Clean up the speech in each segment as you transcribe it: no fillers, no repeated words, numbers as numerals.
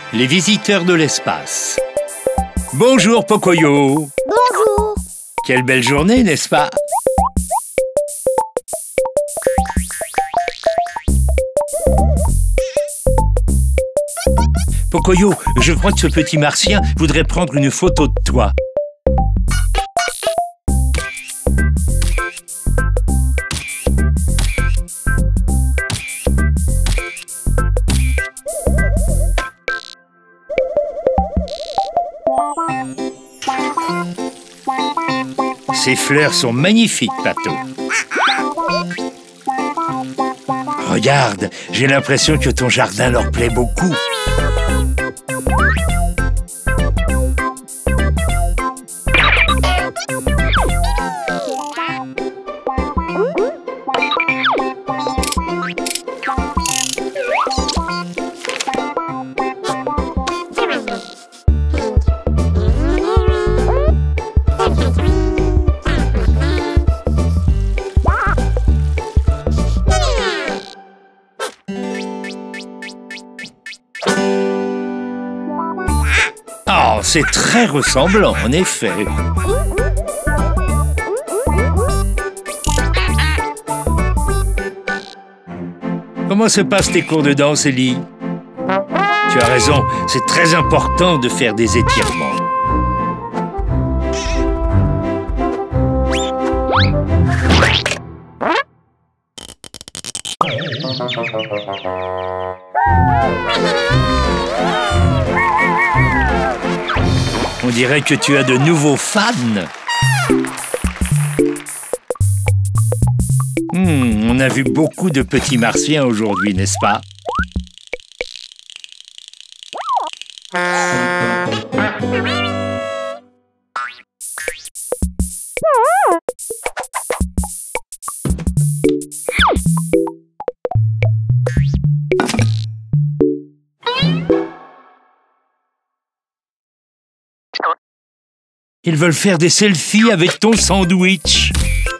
Les visiteurs de l'espace. Bonjour Pocoyo. Bonjour. Quelle belle journée, n'est-ce pas? Pocoyo, je crois que ce petit martien voudrait prendre une photo de toi. Ces fleurs sont magnifiques, Pato. Regarde, j'ai l'impression que ton jardin leur plaît beaucoup. Oh, c'est très ressemblant, en effet. Comment se passent tes cours de danse, Ellie? Tu as raison, c'est très important de faire des étirements. On dirait que tu as de nouveaux fans. On a vu beaucoup de petits martiens aujourd'hui, n'est-ce pas? Ils veulent faire des selfies avec ton sandwich.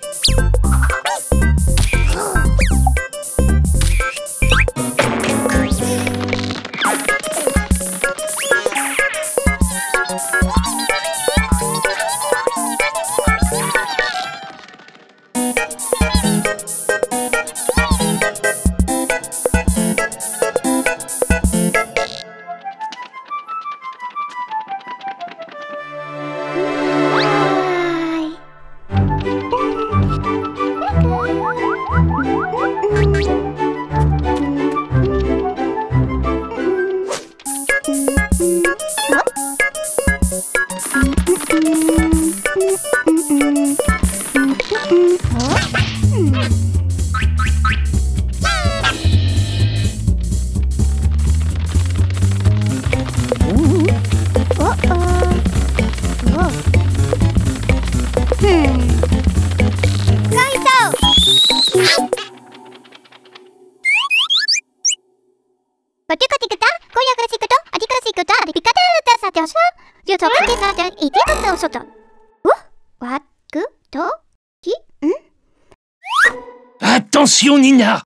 Attention, Nina!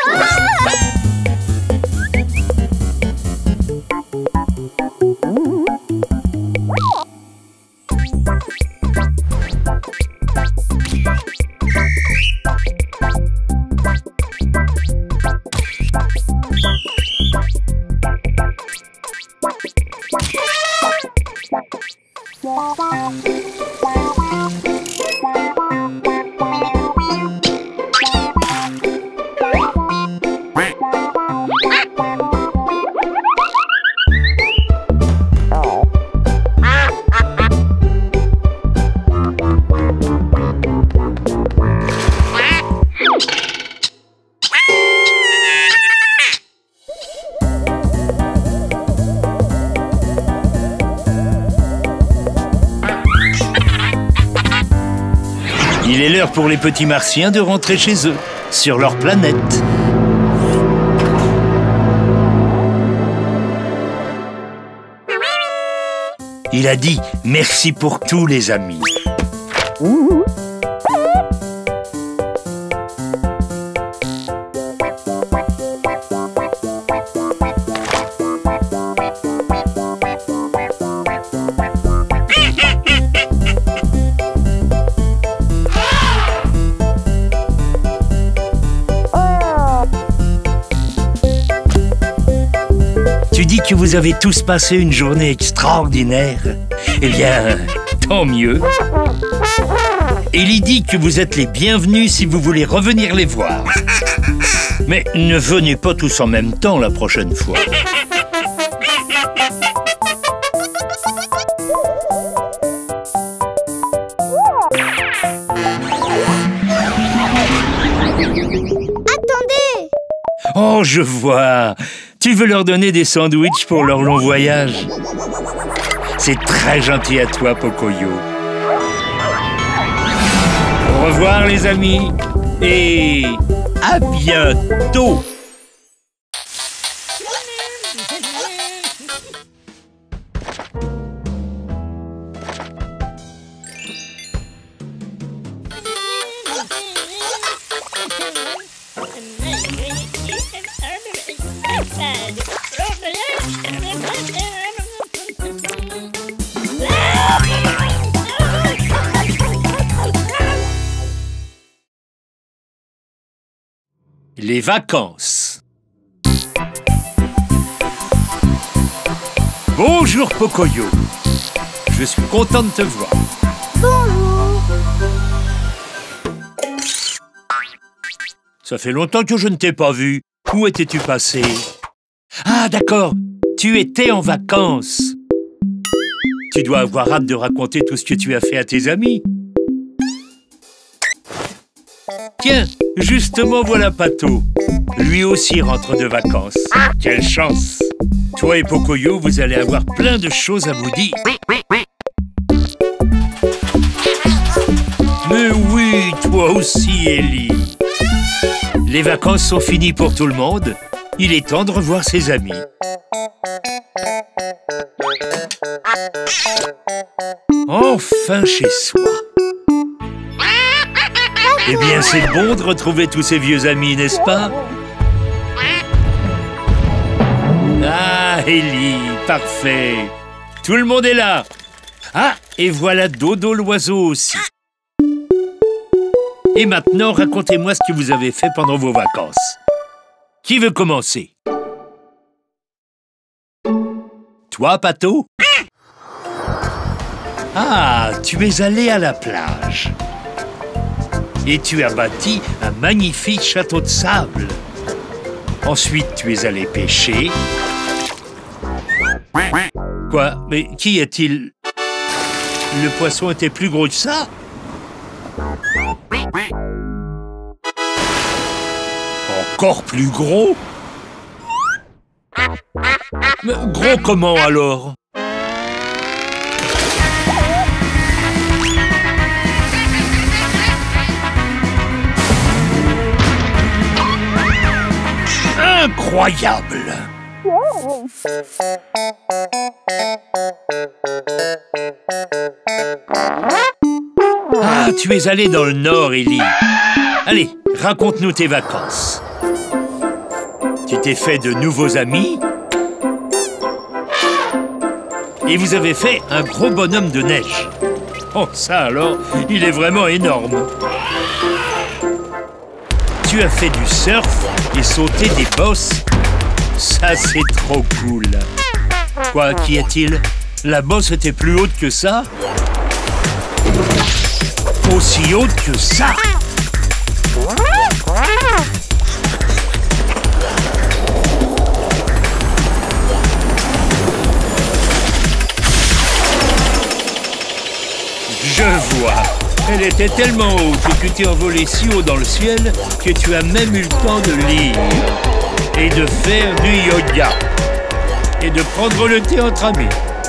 Il est l'heure pour les petits martiens de rentrer chez eux, sur leur planète. Il a dit merci pour tout, les amis. Tu dis que vous avez tous passé une journée extraordinaire. Eh bien, tant mieux. Ellie dit que vous êtes les bienvenus si vous voulez revenir les voir. Mais ne venez pas tous en même temps la prochaine fois. Attendez! Oh, je vois. Tu veux leur donner des sandwichs pour leur long voyage? C'est très gentil à toi, Pocoyo. Au revoir, les amis. Et à bientôt. Les vacances. Bonjour Pocoyo. Je suis content de te voir. Bonjour. Ça fait longtemps que je ne t'ai pas vu. Où étais-tu passé? Ah, d'accord. Tu étais en vacances. Tu dois avoir hâte de raconter tout ce que tu as fait à tes amis. Tiens, justement, voilà Pato. Lui aussi rentre de vacances. Quelle chance! Toi et Pocoyo, vous allez avoir plein de choses à vous dire. Mais oui, toi aussi, Ellie. Les vacances sont finies pour tout le monde. Il est temps de revoir ses amis. Enfin chez soi. Eh bien, c'est bon de retrouver tous ces vieux amis, n'est-ce pas? Ah, Ellie, parfait. Tout le monde est là. Ah, et voilà Dodo l'oiseau aussi. Et maintenant, racontez-moi ce que vous avez fait pendant vos vacances. Qui veut commencer? Toi, Pato? Ah, tu es allé à la plage. Et tu as bâti un magnifique château de sable. Ensuite, tu es allé pêcher. Quoi? Mais qui est-il? Le poisson était plus gros que ça? Encore plus gros? Mais gros comment alors? Incroyable! Ah, tu es allé dans le Nord, Ellie. Allez, raconte-nous tes vacances. Tu t'es fait de nouveaux amis? Et vous avez fait un gros bonhomme de neige. Oh, ça alors, il est vraiment énorme. Tu as fait du surf et sauté des bosses. Ça, c'est trop cool. Quoi, qu'y a-t-il? La bosse était plus haute que ça? Aussi haute que ça? Je vois. Elle était tellement haute et tu t'es envolé si haut dans le ciel que tu as même eu le temps de lire et de faire du yoga et de prendre le thé entre amis.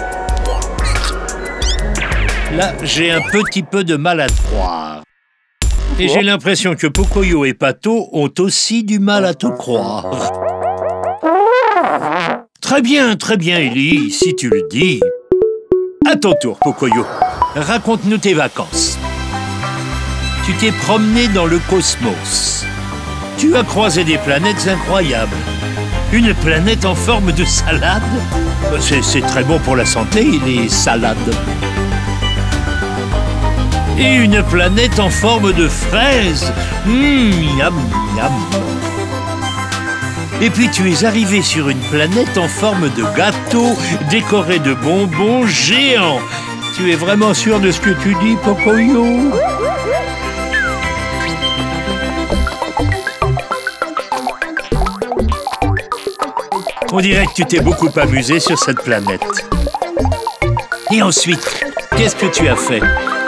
Là, j'ai un petit peu de mal à te croire. Et j'ai l'impression que Pocoyo et Pato ont aussi du mal à te croire. Très bien, Ellie, si tu le dis. À ton tour, Pocoyo. Raconte-nous tes vacances. Tu t'es promené dans le cosmos. Tu as croisé des planètes incroyables. Une planète en forme de salade? C'est très bon pour la santé, les salades. Et une planète en forme de fraise. Miam, miam. Et puis tu es arrivé sur une planète en forme de gâteau, décorée de bonbons géants. Tu es vraiment sûr de ce que tu dis, Pocoyo? On dirait que tu t'es beaucoup amusé sur cette planète. Et ensuite, qu'est-ce que tu as fait?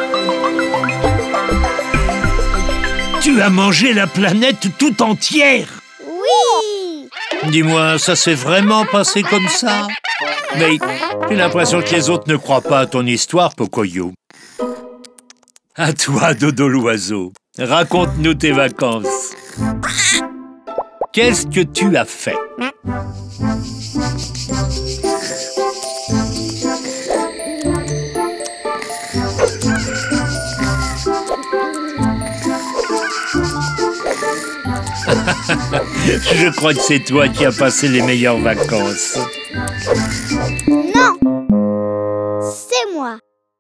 Tu as mangé la planète tout entière! Oui! Dis-moi, ça s'est vraiment passé comme ça? Mais j'ai l'impression que les autres ne croient pas à ton histoire, Pocoyo. À toi, Dodo l'oiseau. Raconte-nous tes vacances. Qu'est-ce que tu as fait? Je crois que c'est toi qui as passé les meilleures vacances. Non! C'est moi.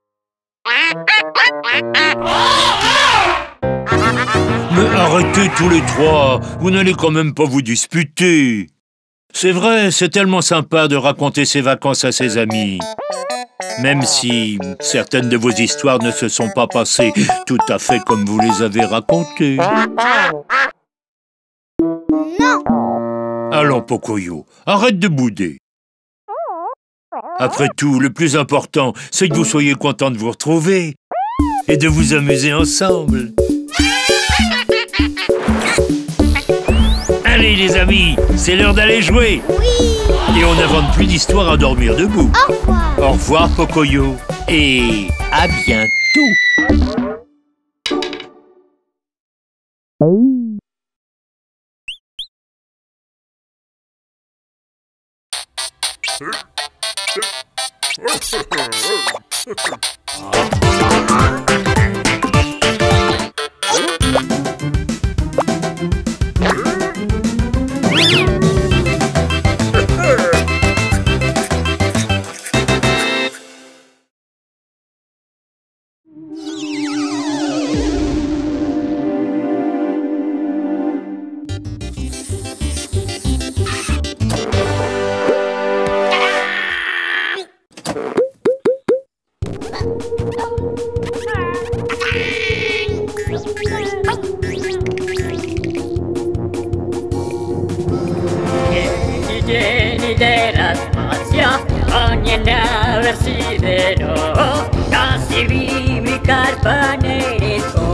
Mais arrêtez tous les trois, vous n'allez quand même pas vous disputer. C'est vrai, c'est tellement sympa de raconter ses vacances à ses amis. Même si certaines de vos histoires ne se sont pas passées tout à fait comme vous les avez racontées. Non! Allons, Pocoyo, arrête de bouder. Après tout, le plus important, c'est que vous soyez contents de vous retrouver et de vous amuser ensemble. Allez, les amis, c'est l'heure d'aller jouer. Oui! Et on n'invente plus d'histoire à dormir debout. Au revoir! Au revoir, Pocoyo. Et à bientôt. Dzień dell'spazio, ogni nave si vedò, nascimi carpanerico.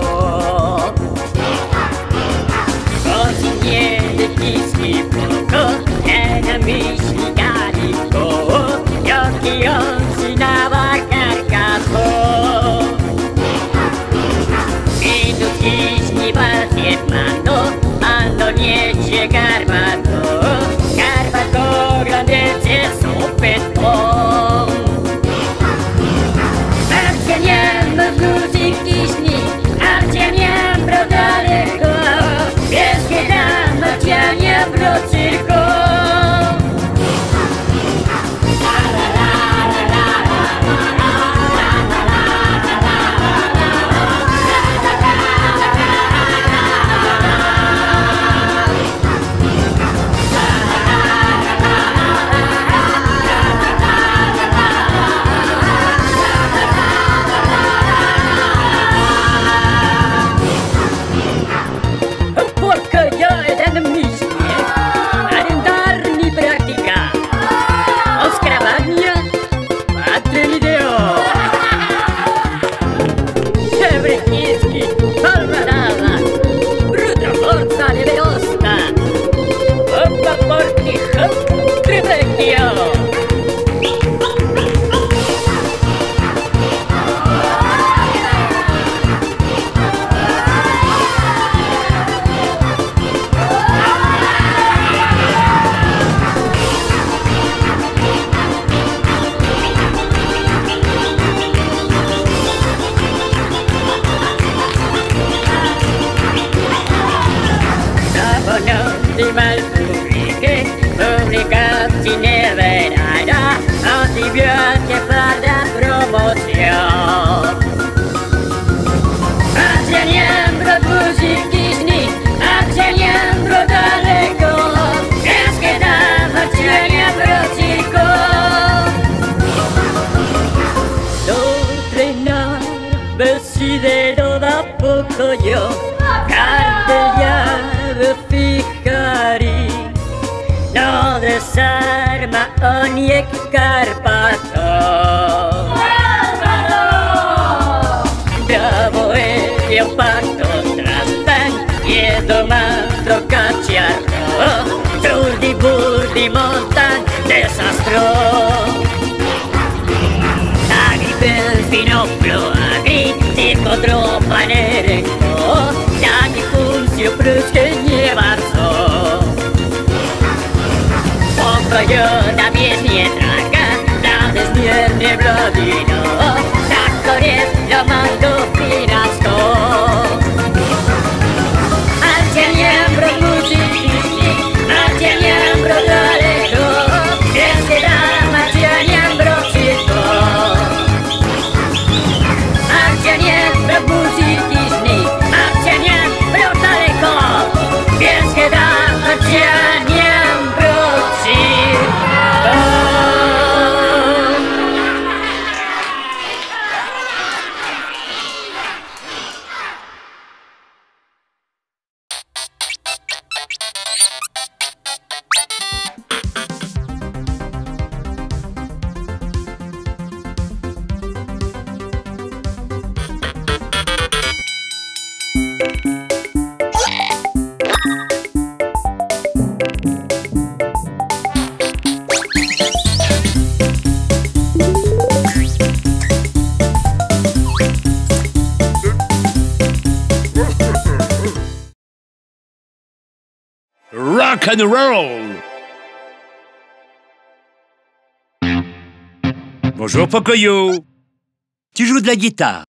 Così niente ti si poco, e amici carico, gli occhi si nava carcato. I duchini balti e mano, hanno niente garbato. Silvio, Cartegliaro Ficari, no desarma Oniek Karpato. Bravo Leopardo Trastan, Jedomando Cacciarro, Trulli Burdi Montan Desastro. Agri per Finoplo, Agri, Tipo Troppa Nerenco, Jaki Funzio Pruske nie warto. Pokoju na pieśni traga, na bezmiernie blodino, tak koniec Romando Finasto. Ancie miembro muzyki, ancie miembro daleko, jest dama, ancie miembro wszystko. Ancie miembro muzyki, ancie miembro daleko, jest dama, ancie miembro wszystko. Rock and roll! Bonjour Pocoyo. Tu joues de la guitare?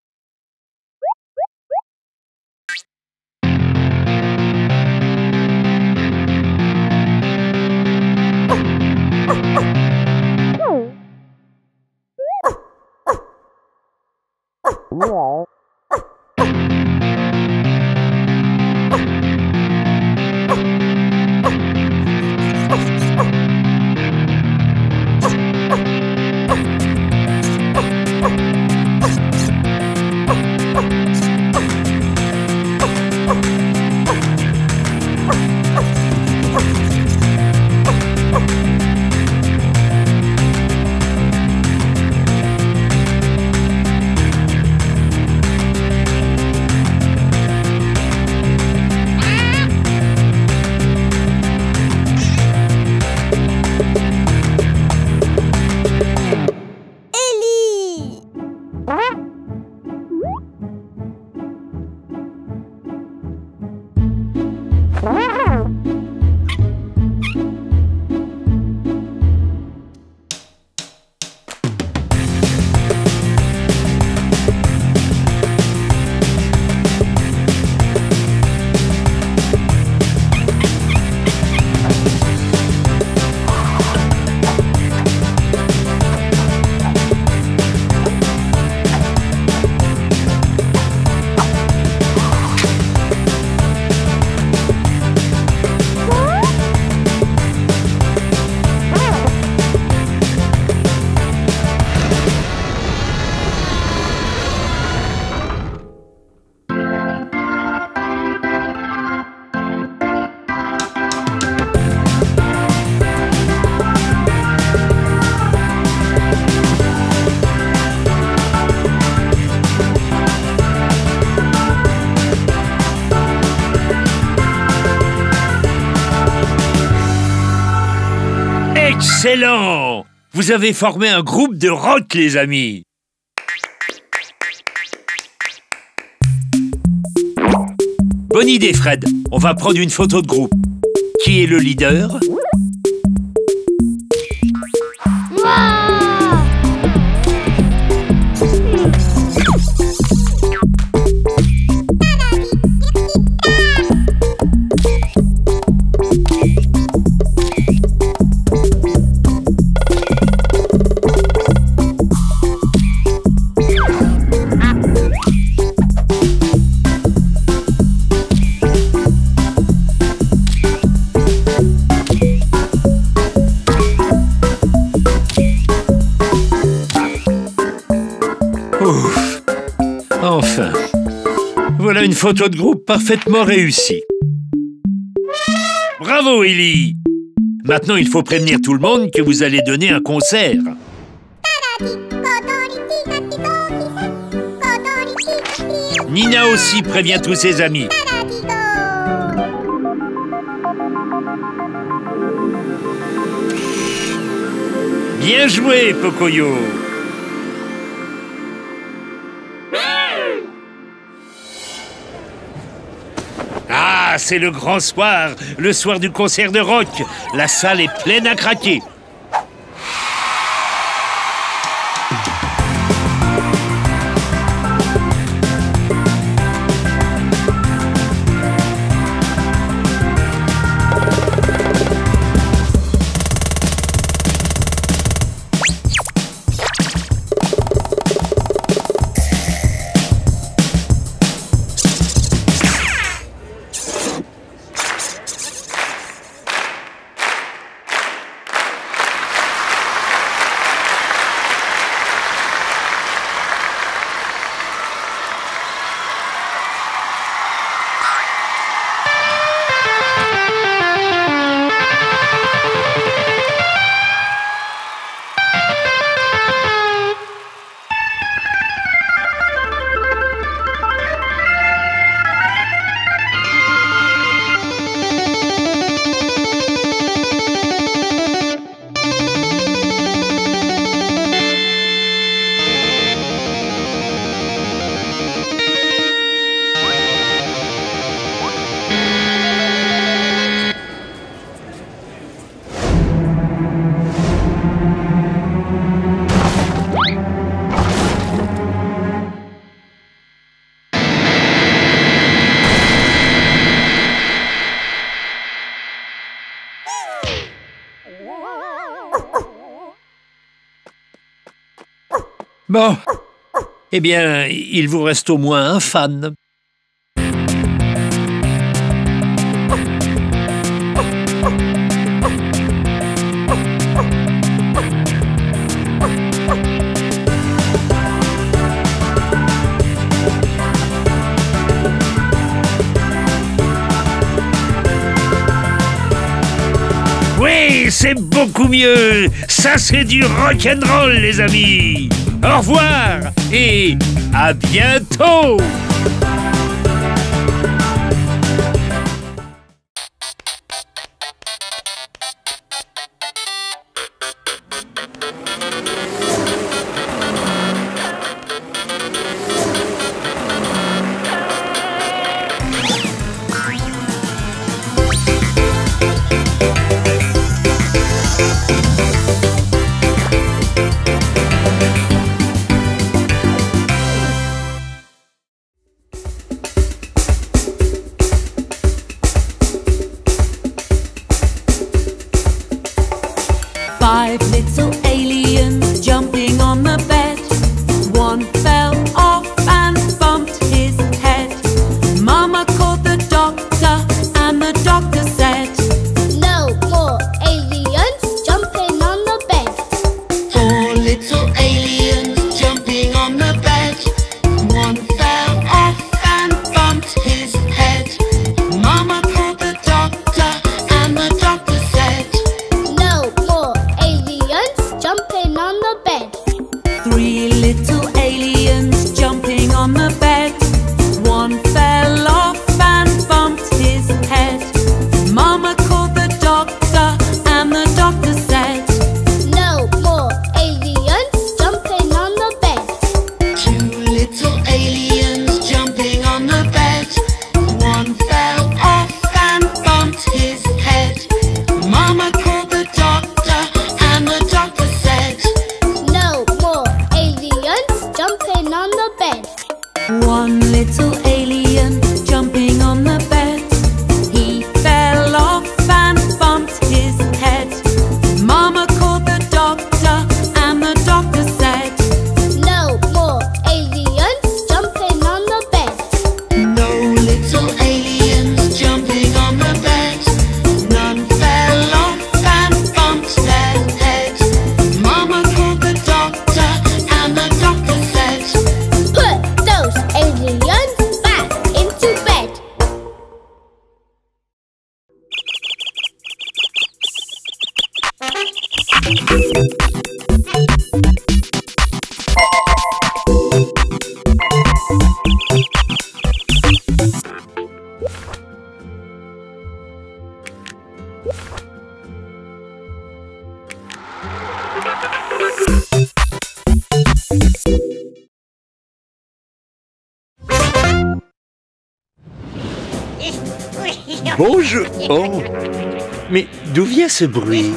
Excellent! Vous avez formé un groupe de rock, les amis. Bonne idée, Fred. On va prendre une photo de groupe. Qui est le leader? Voilà une photo de groupe parfaitement réussie. Bravo, Ellie! Maintenant, il faut prévenir tout le monde que vous allez donner un concert. Nina aussi prévient tous ses amis. Bien joué, Pocoyo! Ah, c'est le grand soir, le soir du concert de rock. La salle est pleine à craquer. Bon, eh bien, il vous reste au moins un fan. Oui, c'est beaucoup mieux. Ça, c'est du rock'n'roll, les amis. Au revoir et à bientôt. Bonjour. Oh. Mais d'où vient ce bruit?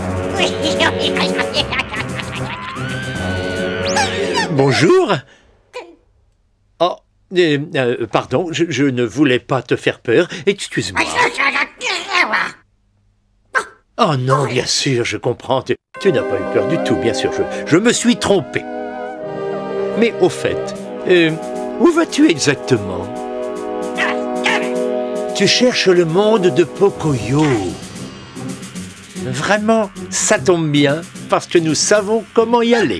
Bonjour. Oh, pardon, je ne voulais pas te faire peur. Excuse-moi. Oh non, bien sûr, je comprends. Tu n'as pas eu peur du tout, bien sûr. Je me suis trompé. Mais au fait, où vas-tu exactement? Tu cherches le monde de Pocoyo. Vraiment, ça tombe bien, parce que nous savons comment y aller.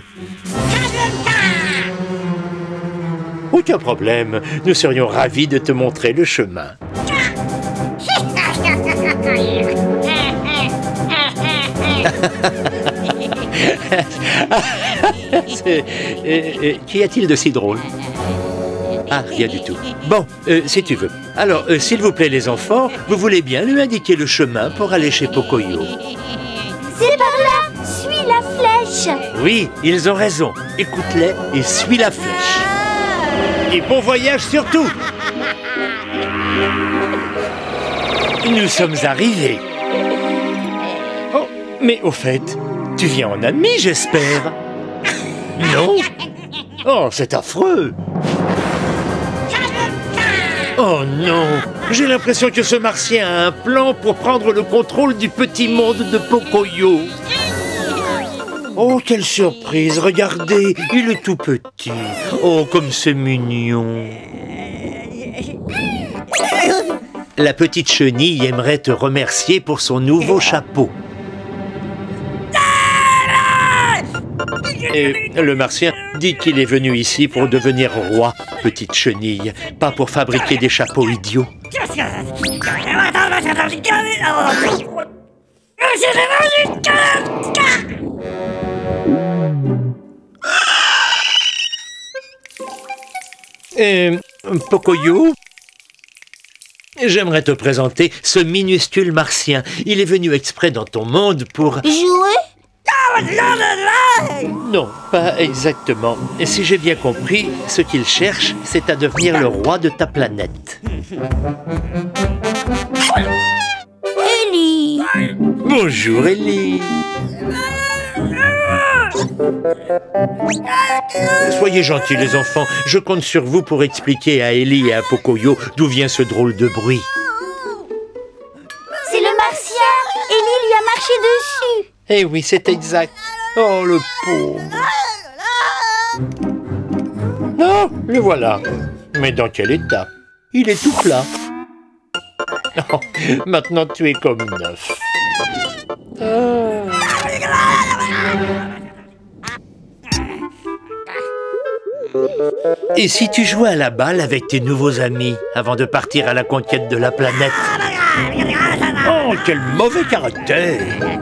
Aucun problème, nous serions ravis de te montrer le chemin. Qu'y a-t-il de si drôle? Ah, rien du tout. Bon, si tu veux. Alors, s'il vous plaît les enfants, vous voulez bien lui indiquer le chemin pour aller chez Pocoyo? C'est par là. Suis la flèche. Oui, ils ont raison. Écoute-les et suis la flèche. Et bon voyage surtout. Nous sommes arrivés. Oh, mais au fait, tu viens en ami, j'espère? Non? Oh, c'est affreux. Oh non! J'ai l'impression que ce martien a un plan pour prendre le contrôle du petit monde de Pocoyo. Oh, quelle surprise! Regardez, il est tout petit. Oh, comme c'est mignon. La petite chenille aimerait te remercier pour son nouveau chapeau. Et le martien dit qu'il est venu ici pour devenir roi, petite chenille, pas pour fabriquer des chapeaux idiots. Pocoyo, j'aimerais te présenter ce minuscule martien. Il est venu exprès dans ton monde pour... Jouer? Non, pas exactement. Et si j'ai bien compris, ce qu'il cherche, c'est à devenir le roi de ta planète. Ellie. Bonjour, Ellie. Soyez gentils, les enfants. Je compte sur vous pour expliquer à Ellie et à Pocoyo d'où vient ce drôle de bruit. C'est le martien. Ellie lui a marché dessus. Eh oui, c'est exact. Oh, le pauvre. Non, le voilà. Mais dans quel état? Il est tout plat. Oh, maintenant, tu es comme neuf. Oh. Et si tu jouais à la balle avec tes nouveaux amis avant de partir à la conquête de la planète? Oh, quel mauvais caractère!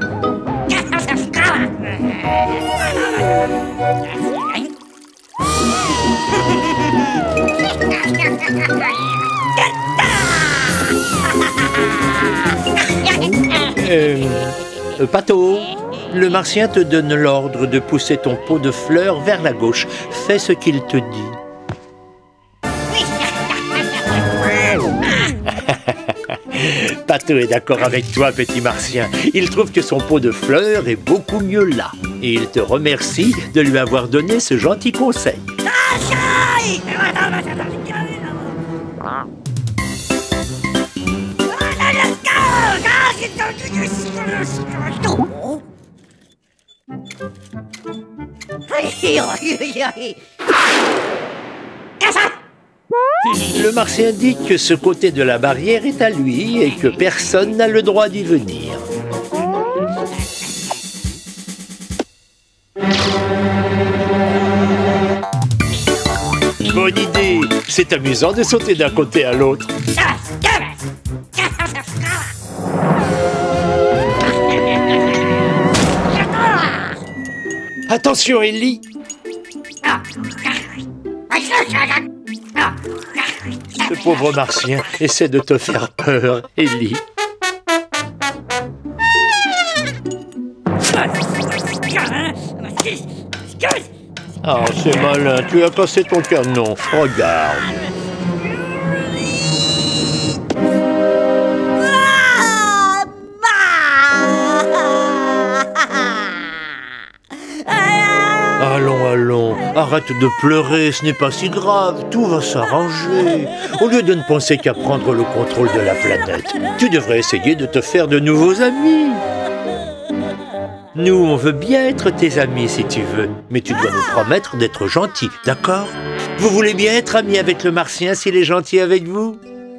Pato, le martien te donne l'ordre de pousser ton pot de fleurs vers la gauche. Fais ce qu'il te dit. Pato est d'accord avec toi, petit martien. Il trouve que son pot de fleurs est beaucoup mieux là. Et il te remercie de lui avoir donné ce gentil conseil. Le martien dit que ce côté de la barrière est à lui et que personne n'a le droit d'y venir. Bonne idée! C'est amusant de sauter d'un côté à l'autre. Attention, Ellie! Ce pauvre martien essaie de te faire peur, Ellie. Oh, c'est malin, tu as cassé ton canon. Regarde. Allons, allons, arrête de pleurer, ce n'est pas si grave, tout va s'arranger. Au lieu de ne penser qu'à prendre le contrôle de la planète, tu devrais essayer de te faire de nouveaux amis. Nous, on veut bien être tes amis si tu veux, mais tu dois nous promettre d'être gentil, d'accord? Vous voulez bien être amis avec le Martien s'il est gentil avec vous?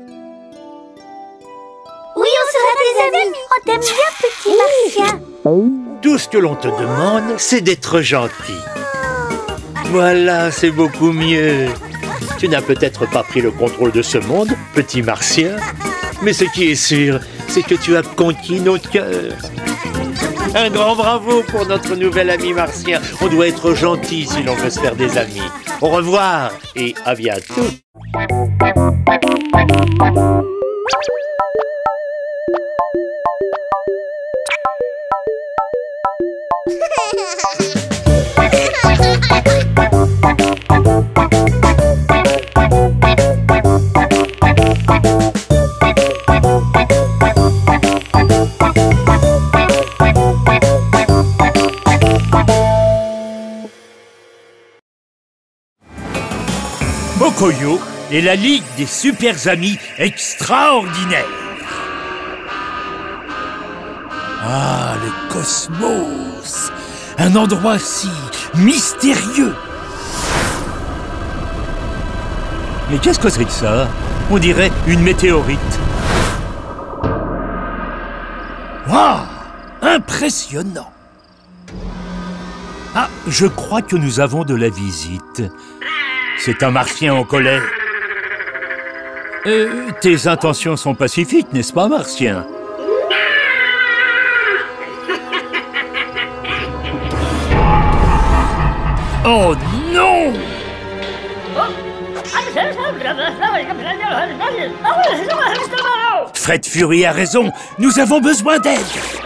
Oui, on sera tes amis. On t'aime bien, petit Martien. Tout ce que l'on te demande, c'est d'être gentil. Voilà, c'est beaucoup mieux. Tu n'as peut-être pas pris le contrôle de ce monde, petit Martien, mais ce qui est sûr, c'est que tu as conquis notre cœur. Un grand bravo pour notre nouvel ami Martien. On doit être gentil si l'on veut se faire des amis. Au revoir et à bientôt. Pocoyo et la Ligue des Super Amis extraordinaires. Ah, le cosmos! Un endroit si mystérieux! Mais qu'est-ce que c'est que ça? On dirait une météorite. Waouh! Impressionnant! Ah, je crois que nous avons de la visite. C'est un Martien en colère. Tes intentions sont pacifiques, n'est-ce pas, Martien? Oh non! Fred Fury a raison, nous avons besoin d'aide!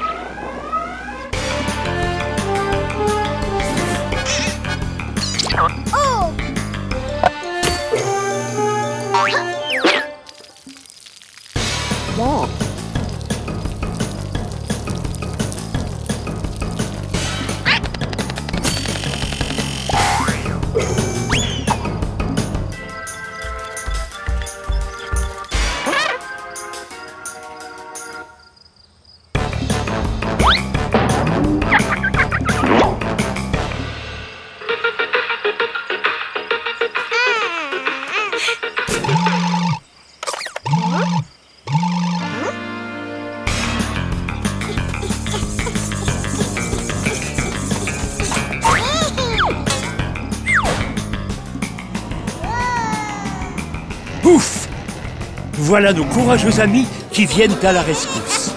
Ouf! Voilà nos courageux amis qui viennent à la rescousse.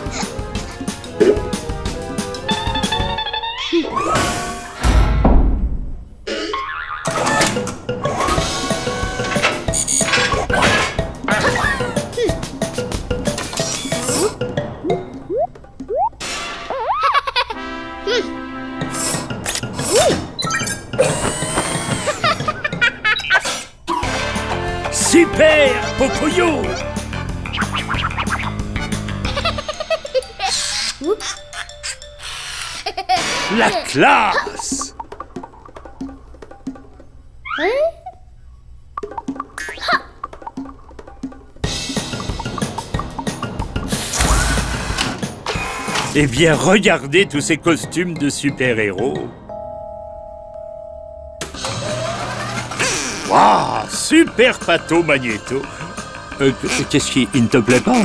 Super Pocoyo! La classe! Eh bien, regardez tous ces costumes de super-héros. Waouh! Super Pato Magnéto. Qu'est-ce qui ne te plaît pas?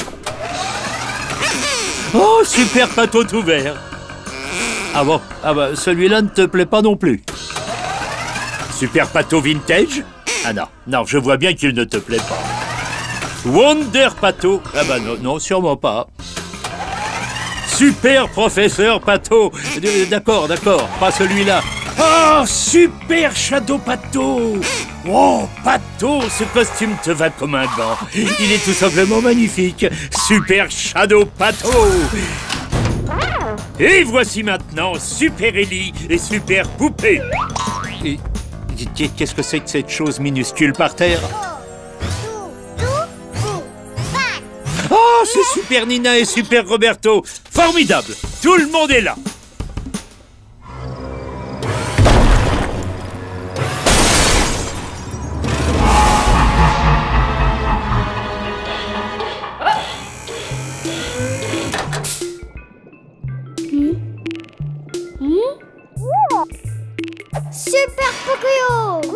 Oh, Super Pato tout vert. Ah bon? Ah bah, celui-là ne te plaît pas non plus. Super Pato Vintage? Ah non, non, je vois bien qu'il ne te plaît pas. Wonder Pato? Ah bah non, non, sûrement pas. Super Professeur Pato? D'accord, d'accord, pas celui-là. Oh, Super Shadow Pato! Oh, Pato, ce costume te va comme un gant. Il est tout simplement magnifique. Super Shadow Pato! Et voici maintenant Super Ellie et Super Poupée. Et qu'est-ce que c'est que cette chose minuscule par terre? Oh, c'est Super Nina et Super Roberto. Formidable. Tout le monde est là. Super Pocoyo!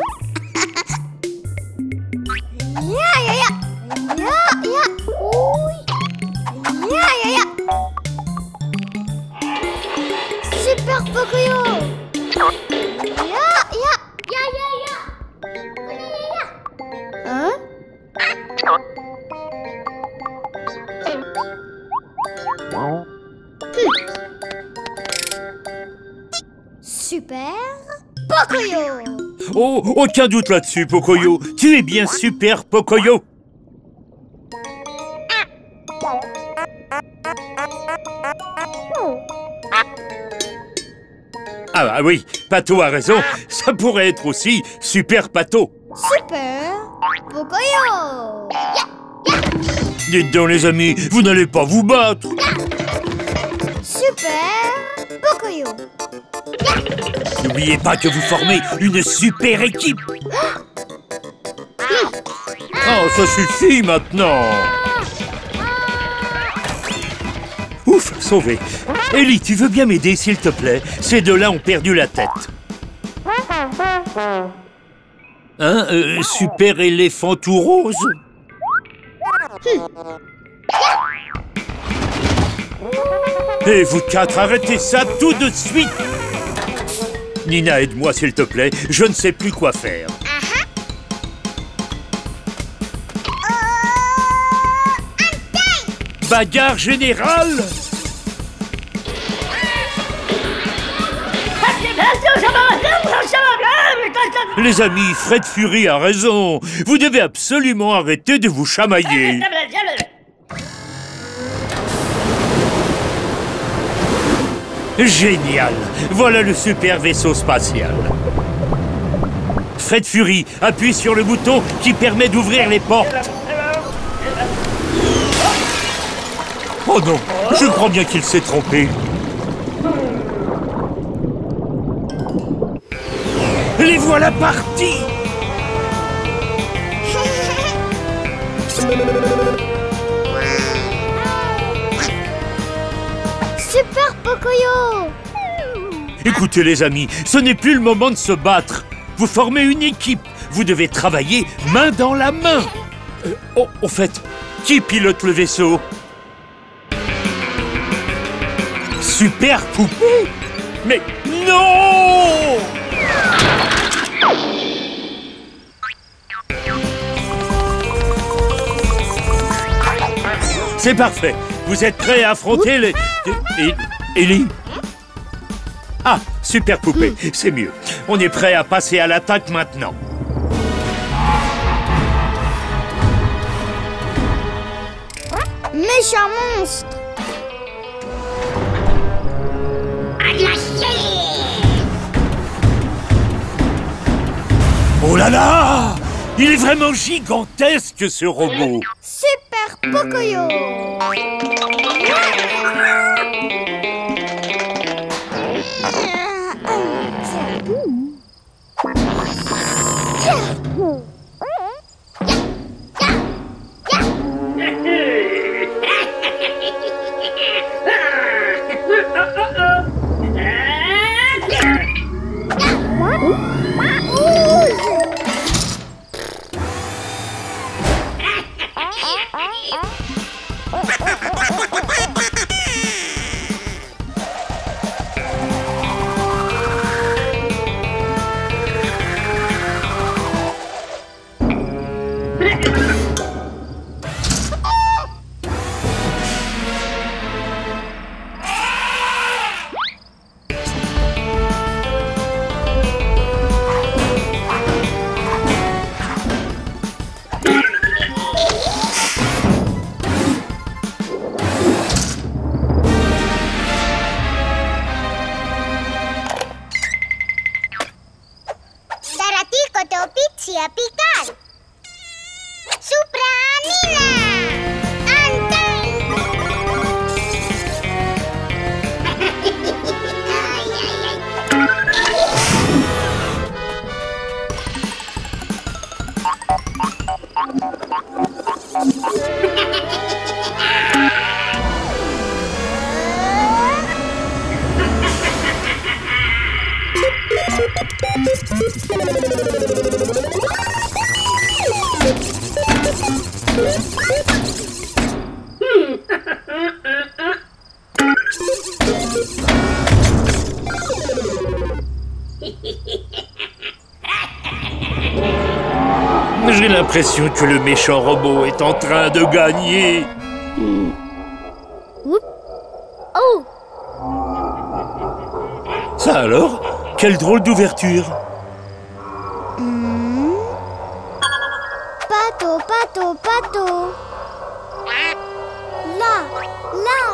Ya ya ya! Ya ya! Ouh! Ya ya ya! Super Pocoyo! Ya ya! Ya ya ya! Ya ya ya! Hein? Super Pocoyo! Oh, aucun doute là-dessus, Pocoyo. Tu es bien Super Pocoyo. Ah bah oui, Pato a raison. Ça pourrait être aussi Super Pato. Super Pocoyo! Dites donc les amis, vous n'allez pas vous battre. Super Pocoyo! N'oubliez pas que vous formez une super équipe. Oh, ça suffit maintenant. Ouf, sauvé. Ellie, tu veux bien m'aider, s'il te plaît? Ces deux-là ont perdu la tête. Hein, super éléphant tout rose? Et vous quatre, arrêtez ça tout de suite! Nina, aide-moi, s'il te plaît. Je ne sais plus quoi faire. Bagarre générale! Les amis, Fred Fury a raison. Vous devez absolument arrêter de vous chamailler. Génial! Voilà le super vaisseau spatial. Fred Fury, appuie sur le bouton qui permet d'ouvrir les portes. Oh non, je crois bien qu'il s'est trompé. Les voilà partis! Super Pocoyo! Écoutez les amis, ce n'est plus le moment de se battre. Vous formez une équipe. Vous devez travailler main dans la main. Oh, au fait, qui pilote le vaisseau? Super Poupée? Mais non! C'est parfait. Vous êtes prêts à affronter les... Ellie? Ah, Super Poupée, c'est mieux. On est prêt à passer à l'attaque maintenant. Méchant monstre! Oh là là! Il est vraiment gigantesque, ce robot. Super Pocoyo! Fotopit siap ikan. Supranila. Antai. J'ai l'impression que le méchant robot est en train de gagner. Oh! Ça alors? Quelle drôle d'ouverture! Pato, pato, pato. Là, là.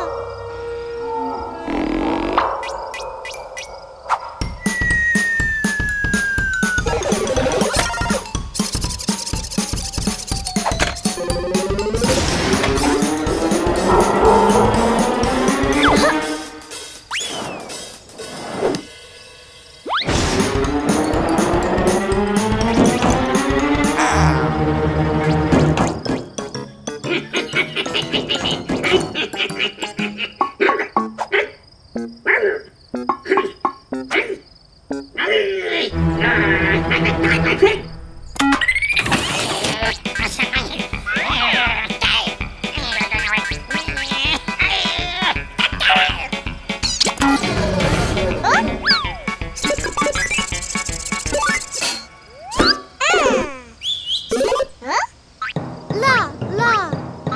Là, là.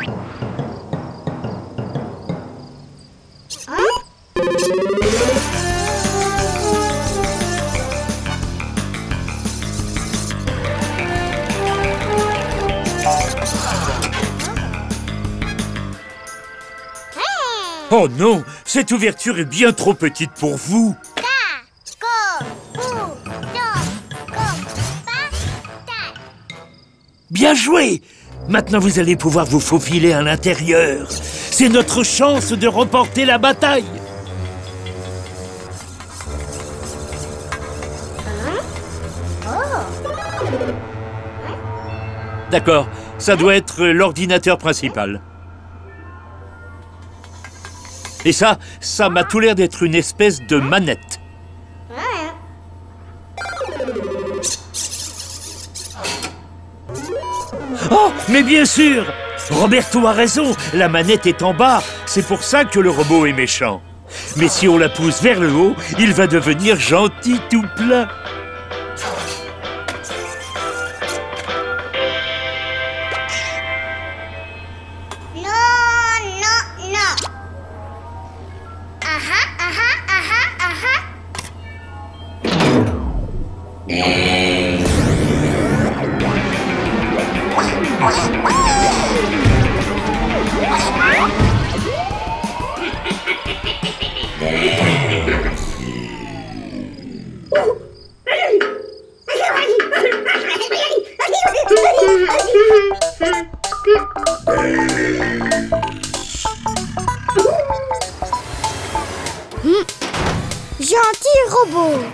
Oh non, cette ouverture est bien trop petite pour vous. Bien joué! Maintenant vous allez pouvoir vous faufiler à l'intérieur. C'est notre chance de remporter la bataille. D'accord, ça doit être l'ordinateur principal. Et ça m'a tout l'air d'être une espèce de manette. Oh, mais bien sûr! Roberto a raison, la manette est en bas. C'est pour ça que le robot est méchant. Mais si on la pousse vers le haut, il va devenir gentil tout plein. Gentil robot.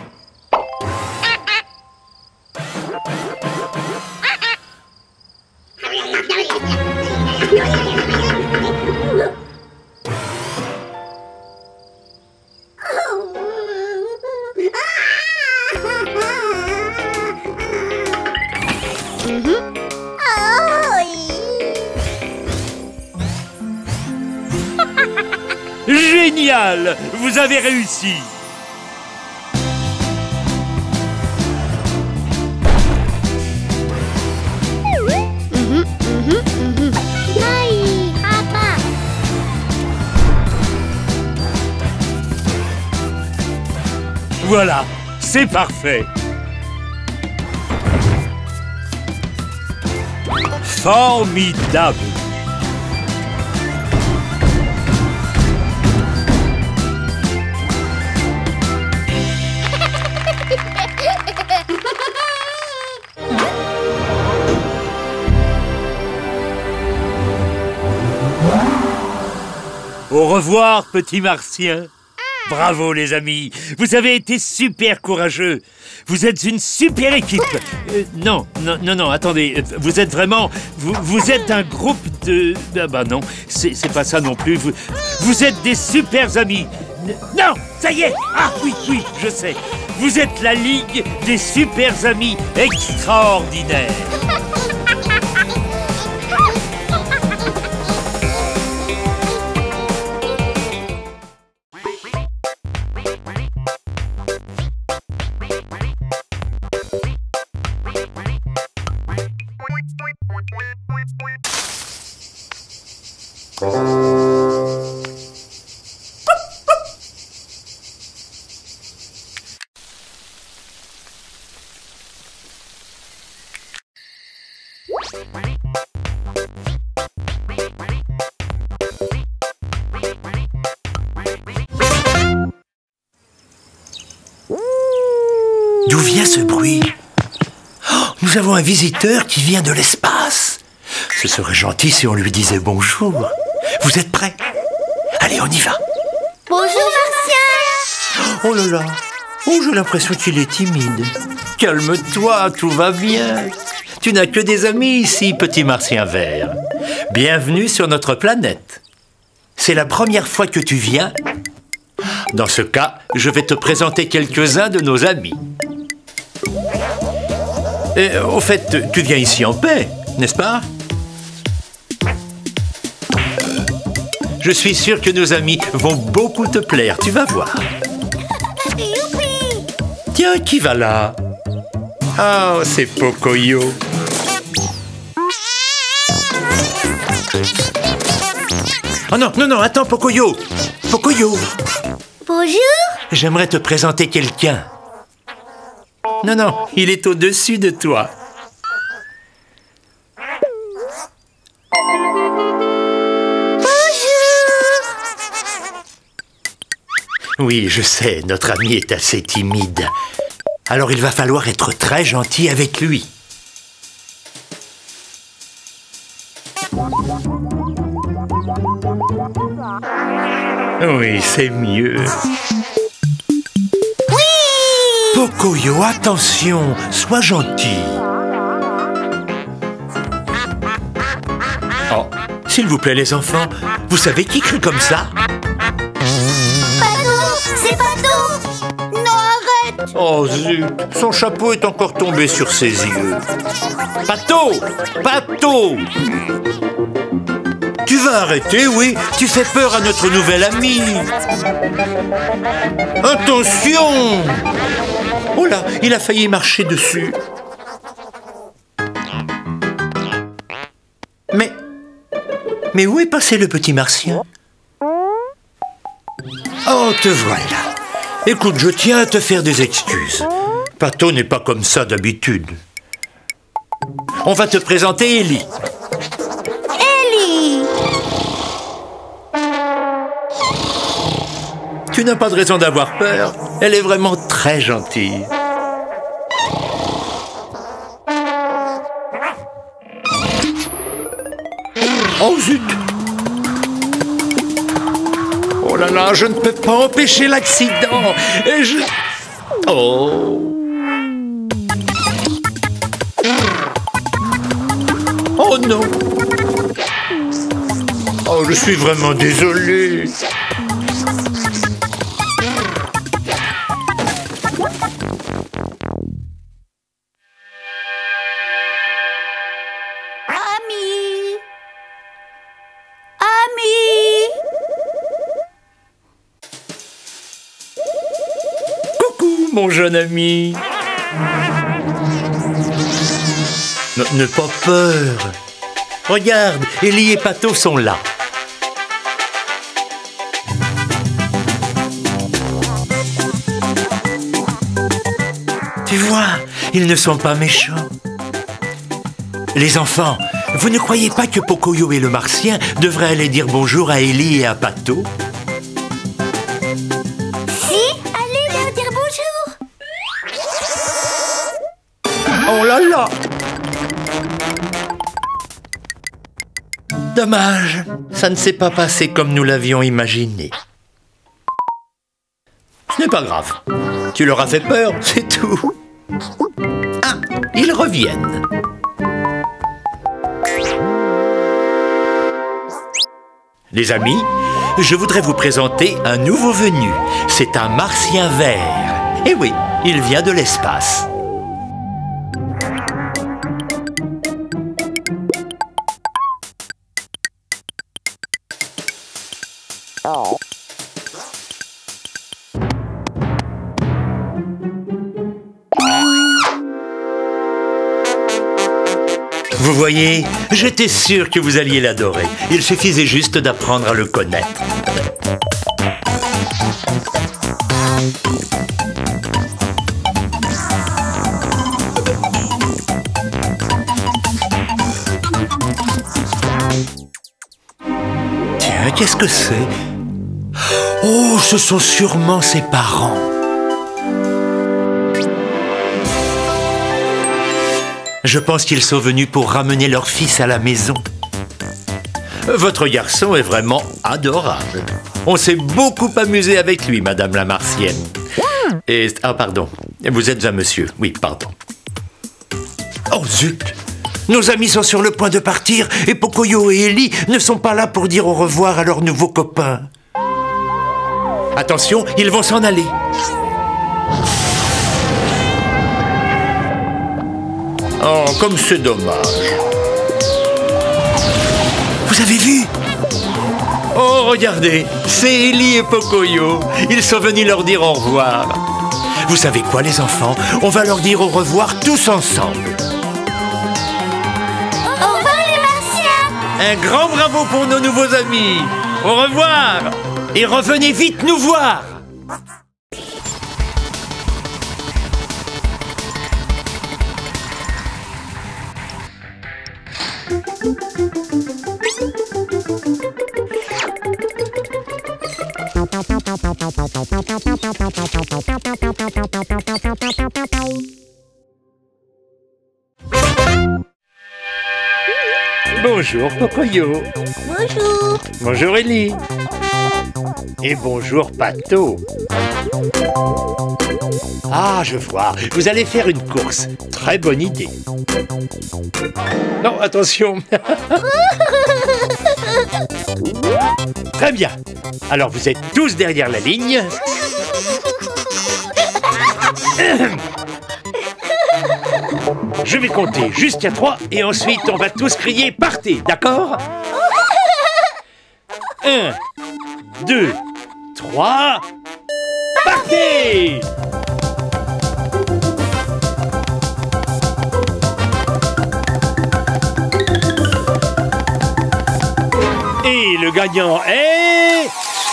Génial! Vous avez réussi! Aïe, papa. Voilà, c'est parfait! Formidable! Au revoir, petit martien. Bravo, les amis. Vous avez été super courageux. Vous êtes une super équipe. Non, attendez. Vous êtes vraiment... Vous êtes un groupe de... Ah bah non, c'est pas ça non plus. Vous êtes des super amis. Non, ça y est. Ah oui, je sais. Vous êtes la Ligue des super amis extraordinaires. D'où vient ce bruit? Oh, nous avons un visiteur qui vient de l'espace. Ce serait gentil si on lui disait bonjour. Vous êtes prêts? Allez, on y va. Bonjour, Martien. Oh là là. Oh, j'ai l'impression qu'il est timide. Calme-toi, tout va bien. Tu n'as que des amis ici, petit martien vert. Bienvenue sur notre planète. C'est la première fois que tu viens? Dans ce cas, je vais te présenter quelques-uns de nos amis. Et, au fait, tu viens ici en paix, n'est-ce pas? Je suis sûr que nos amis vont beaucoup te plaire, tu vas voir. Youpi. Tiens, qui va là? Oh, c'est Pocoyo. Oh non, attends, Pocoyo. Pocoyo. Bonjour. J'aimerais te présenter quelqu'un. Non, il est au-dessus de toi. Oui, je sais, notre ami est assez timide. Alors il va falloir être très gentil avec lui. Oui, c'est mieux. Pocoyo, attention, sois gentil. Oh, s'il vous plaît les enfants, vous savez qui crie comme ça? C'est Pato. Non, arrête. Oh zut, son chapeau est encore tombé sur ses yeux. Pato! Pato! Tu vas arrêter, oui? Tu fais peur à notre nouvel ami. Attention! Oh là, il a failli marcher dessus. Mais où est passé le petit martien? Oh, te voilà. Écoute, je tiens à te faire des excuses. Pato n'est pas comme ça d'habitude. On va te présenter Ellie. Ellie. Tu n'as pas de raison d'avoir peur. Elle est vraiment très gentille. Oh zut! Oh là là, je ne peux pas empêcher l'accident. Et je... Oh! Oh non! Oh, je suis vraiment désolé. Mon jeune ami. Ne pas peur. Regarde, Ellie et Pato sont là. Tu vois, ils ne sont pas méchants. Les enfants, vous ne croyez pas que Pocoyo et le martien devraient aller dire bonjour à Ellie et à Pato? Oh là là! Dommage, ça ne s'est pas passé comme nous l'avions imaginé. Ce n'est pas grave. Tu leur as fait peur, c'est tout. Ah, ils reviennent. Les amis, je voudrais vous présenter un nouveau venu. C'est un martien vert. Eh oui, il vient de l'espace. Vous voyez, j'étais sûr que vous alliez l'adorer. Il suffisait juste d'apprendre à le connaître. Tiens, qu'est-ce que c'est? Oh, ce sont sûrement ses parents. Je pense qu'ils sont venus pour ramener leur fils à la maison. Votre garçon est vraiment adorable. On s'est beaucoup amusé avec lui, Madame la Martienne. Et... Ah, pardon. Vous êtes un monsieur. Oui, pardon. Oh, zut! Nos amis sont sur le point de partir et Pocoyo et Ellie ne sont pas là pour dire au revoir à leurs nouveaux copains. Attention, ils vont s'en aller. Oh, comme c'est dommage. Vous avez vu? Oh, regardez, c'est Ellie et Pocoyo. Ils sont venus leur dire au revoir. Vous savez quoi, les enfants? On va leur dire au revoir tous ensemble. Au revoir les Martiens! Un grand bravo pour nos nouveaux amis. Au revoir. Et revenez vite nous voir. Bonjour Pocoyo. Bonjour! Bonjour Ellie. Et bonjour Pato. Ah, je vois. Vous allez faire une course. Très bonne idée. Non, attention. Très bien. Alors vous êtes tous derrière la ligne. Je vais compter jusqu'à 3 et ensuite on va tous crier « Partez », d'accord? 1, 2, 3, partez! Et le gagnant est...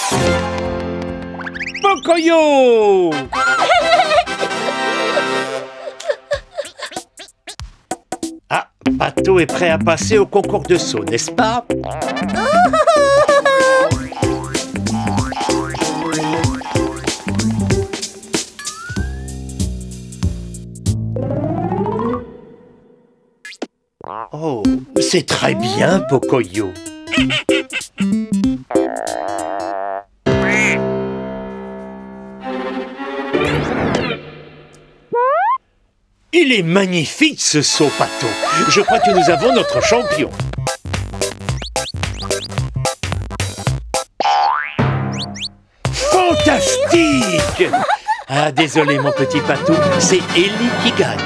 Pocoyo! Ah, Pato est prêt à passer au concours de saut, n'est-ce pas? Oh, c'est très bien, Pocoyo. Il est magnifique ce saut, Pato. Je crois que nous avons notre champion. Fantastique! Ah, désolé mon petit Pato, c'est Ellie qui gagne.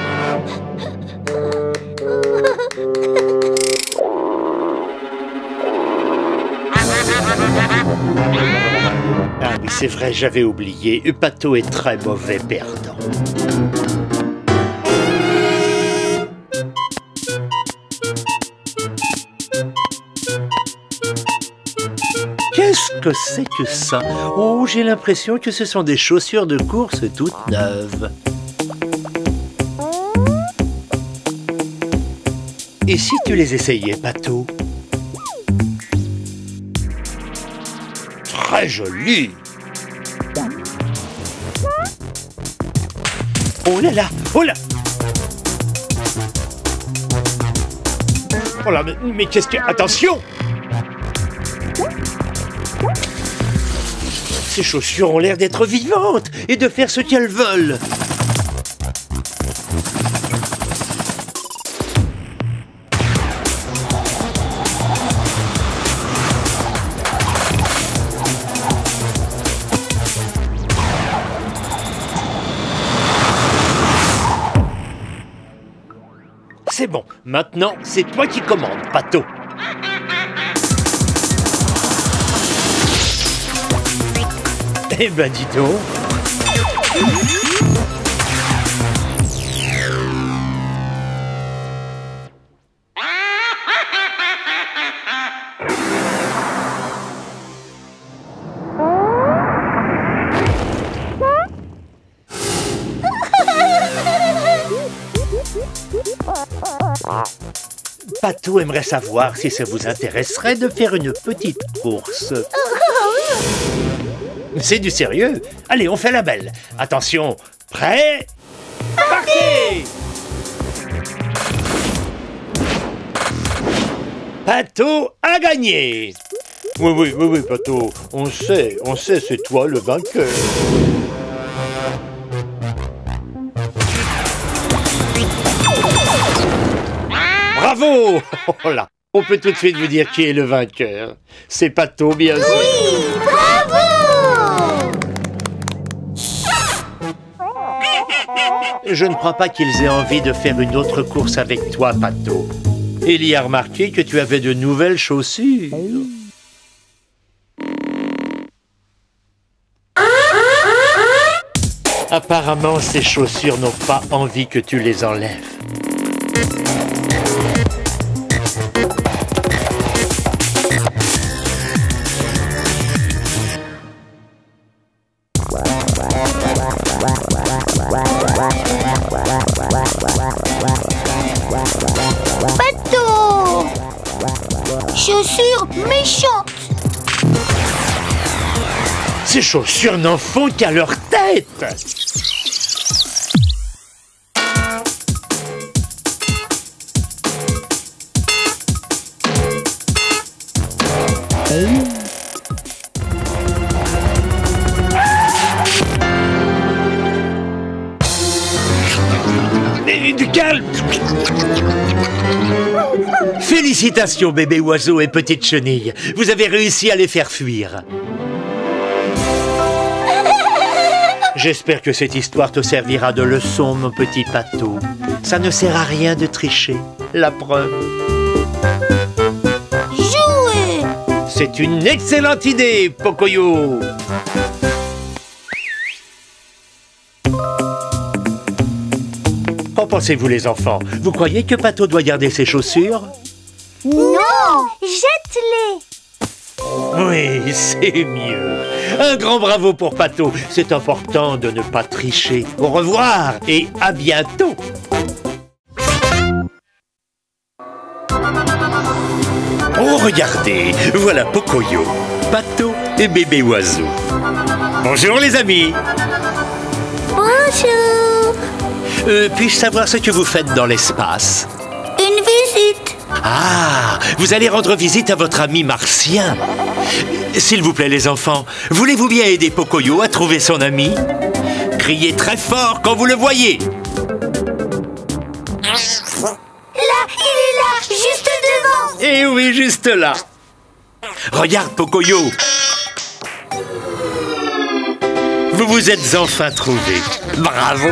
Ah oui, c'est vrai, j'avais oublié. Pato est très mauvais perdant. Qu'est-ce que c'est que ça? Oh, j'ai l'impression que ce sont des chaussures de course toutes neuves. Et si tu les essayais, Pato? Très joli! Oh là là! Oh là! Oh là, mais qu'est-ce que... Attention! Ces chaussures ont l'air d'être vivantes et de faire ce qu'elles veulent. C'est bon, maintenant c'est toi qui commandes, Pato. Eh ben dis donc. Pato aimerait savoir si ça vous intéresserait de faire une petite course. C'est du sérieux. Allez, on fait la belle. Attention, prêt? Partez! Pato a gagné. Oui, Pato. On sait, c'est toi le vainqueur. Bravo! Oh là, on peut tout de suite vous dire qui est le vainqueur. C'est Pato, bien sûr. Oui, bravo! Je ne crois pas qu'ils aient envie de faire une autre course avec toi, Pato. Il y a remarqué que tu avais de nouvelles chaussures. Apparemment, ces chaussures n'ont pas envie que tu les enlèves. Pato! Chaussures méchantes! Ces chaussures n'en font qu'à leur tête! Du calme! Félicitations, bébé oiseau et petite chenille. Vous avez réussi à les faire fuir. J'espère que cette histoire te servira de leçon, mon petit Pato. Ça ne sert à rien de tricher. La preuve. Jouer! C'est une excellente idée, Pocoyo. Qu'en pensez-vous, les enfants? Vous croyez que Pato doit garder ses chaussures? Non! Jette-les! Oui, c'est mieux. Un grand bravo pour Pato. C'est important de ne pas tricher. Au revoir et à bientôt. Oh, regardez, voilà Pocoyo, Pato et bébé oiseau. Bonjour les amis. Bonjour! Puis-je savoir ce que vous faites dans l'espace? Une visite! Ah, vous allez rendre visite à votre ami martien. S'il vous plaît les enfants, voulez-vous bien aider Pocoyo à trouver son ami? Criez très fort quand vous le voyez. Là, il est là, juste devant! Eh oui, juste là. Regarde Pocoyo. Vous vous êtes enfin trouvé. Bravo.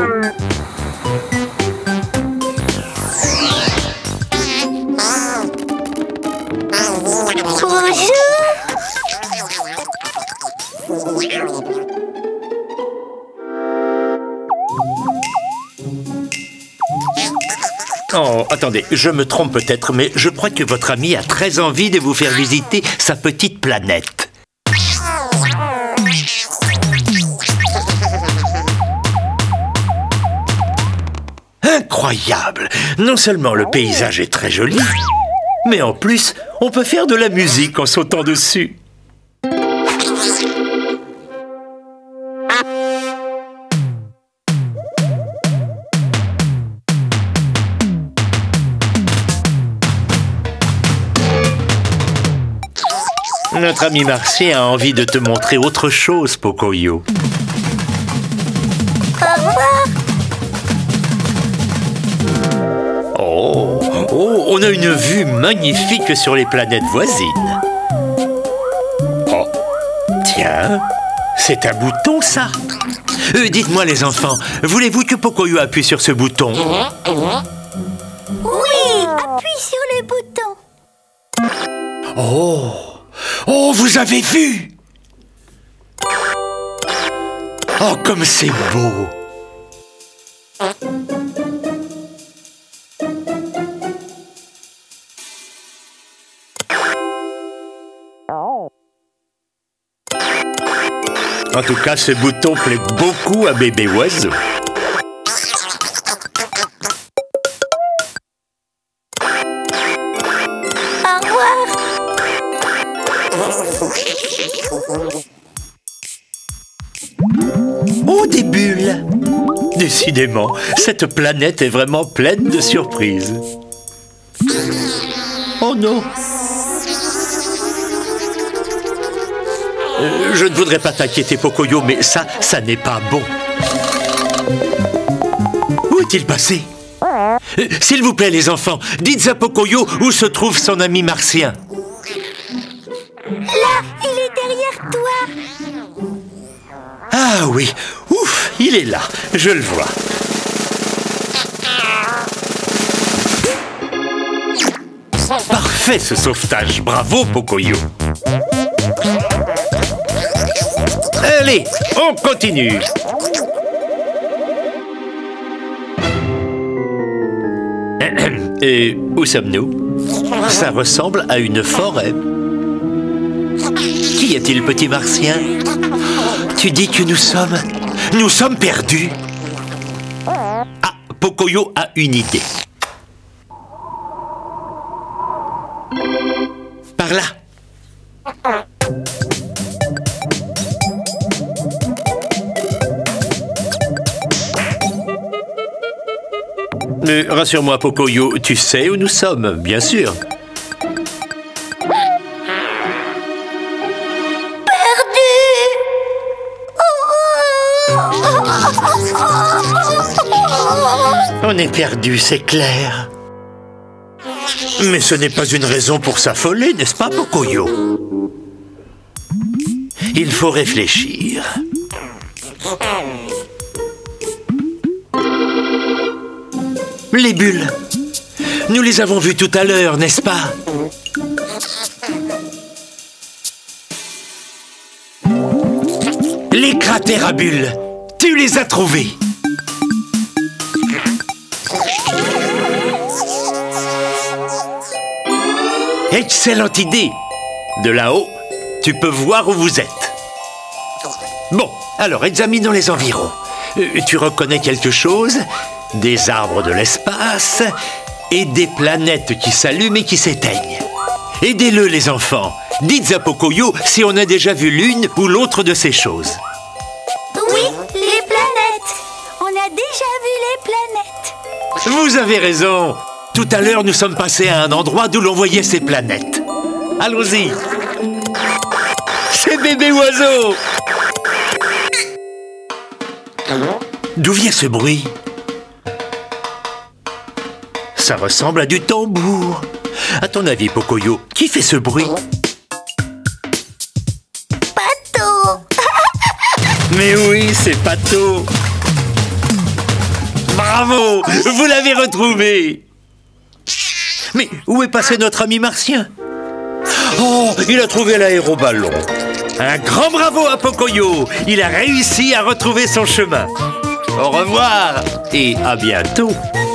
Bonjour! Oh, attendez, je me trompe peut-être, mais je crois que votre ami a très envie de vous faire visiter sa petite planète. Incroyable! Non seulement le paysage est très joli, mais en plus, on peut faire de la musique en sautant dessus. Notre ami Martien a envie de te montrer autre chose, Pocoyo. Au revoir. Oh, on a une vue magnifique sur les planètes voisines. Oh, tiens, c'est un bouton, ça. Dites-moi, les enfants, voulez-vous que Pocoyo appuie sur ce bouton? Oui, appuie sur le bouton. Oh, vous avez vu? Oh, comme c'est beau! En tout cas, ce bouton plaît beaucoup à bébé oiseau. Au revoir. Oh, des bulles! Décidément, cette planète est vraiment pleine de surprises. Oh non! Je ne voudrais pas t'inquiéter, Pocoyo, mais ça n'est pas bon. Où est-il passé? S'il vous plaît, les enfants, dites à Pocoyo où se trouve son ami Martien. Là, il est derrière toi. Ah oui, ouf, il est là, je le vois. Parfait ce sauvetage, bravo Pocoyo. Allez, on continue. Et où sommes-nous? Ça ressemble à une forêt. Qu'y a-t-il, petit Martien? Tu dis que nous sommes perdus. Ah, Pocoyo a une idée. Par là. Mais rassure-moi, Pocoyo, tu sais où nous sommes, bien sûr. On est perdu, c'est clair. Mais ce n'est pas une raison pour s'affoler, n'est-ce pas, Pocoyo? Il faut réfléchir. Les bulles. Nous les avons vues tout à l'heure, n'est-ce pas? Les cratères à bulles. Tu les as trouvés. Excellente idée. De là-haut, tu peux voir où vous êtes. Bon, alors examinons les environs. Tu reconnais quelque chose? Des arbres de l'espace et des planètes qui s'allument et qui s'éteignent. Aidez-le, les enfants. Dites à Pocoyo si on a déjà vu l'une ou l'autre de ces choses. Oui, les planètes. On a déjà vu les planètes. Vous avez raison. Tout à l'heure, nous sommes passés à un endroit d'où l'on voyait ces planètes. Allons-y. C'est bébé oiseau. D'où vient ce bruit? Ça ressemble à du tambour. À ton avis, Pocoyo, qui fait ce bruit? Pato. Mais oui, c'est Pato. Bravo, vous l'avez retrouvé. Mais où est passé notre ami Martien? Oh, il a trouvé l'aéroballon. Un grand bravo à Pocoyo. Il a réussi à retrouver son chemin. Au revoir et à bientôt.